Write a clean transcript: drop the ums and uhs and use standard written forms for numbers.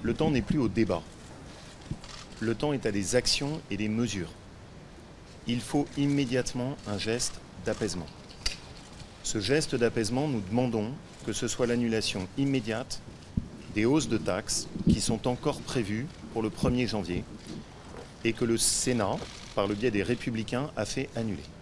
Le temps n'est plus au débat. Le temps est à des actions et des mesures. Il faut immédiatement un geste d'apaisement. Ce geste d'apaisement, nous demandons que ce soit l'annulation immédiate des hausses de taxes qui sont encore prévues pour le 1er janvier et que le Sénat, par le biais des Républicains, a fait annuler.